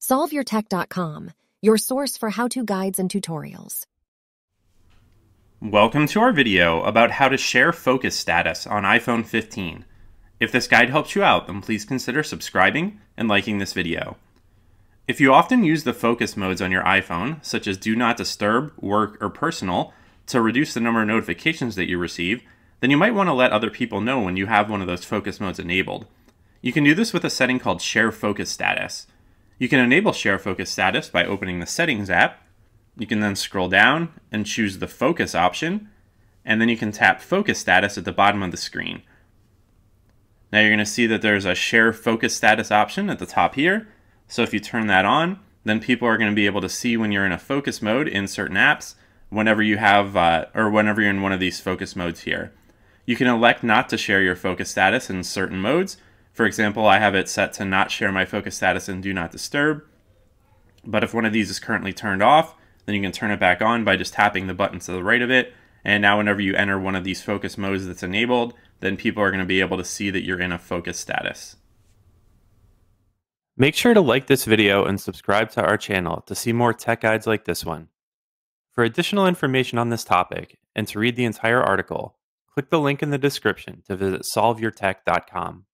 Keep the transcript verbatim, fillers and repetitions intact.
solve your tech dot com, your source for how-to guides and tutorials. Welcome to our video about how to share focus status on iPhone fifteen. If this guide helps you out, then please consider subscribing and liking this video. If you often use the focus modes on your iPhone, such as Do Not Disturb, Work, or Personal, to reduce the number of notifications that you receive, then you might want to let other people know when you have one of those focus modes enabled. You can do this with a setting called Share Focus Status. You can enable Share Focus Status by opening the Settings app. You can then scroll down and choose the Focus option, and then you can tap Focus Status at the bottom of the screen. Now you're going to see that there's a Share Focus Status option at the top here. So if you turn that on, then people are going to be able to see when you're in a focus mode in certain apps, whenever you have, uh, or whenever you're in one of these focus modes here. You can elect not to share your focus status in certain modes. For example, I have it set to not share my focus status in Do Not Disturb. But if one of these is currently turned off, then you can turn it back on by just tapping the button to the right of it. And now whenever you enter one of these focus modes that's enabled, then people are going to be able to see that you're in a focus status. Make sure to like this video and subscribe to our channel to see more tech guides like this one. For additional information on this topic and to read the entire article, click the link in the description to visit solve your tech dot com.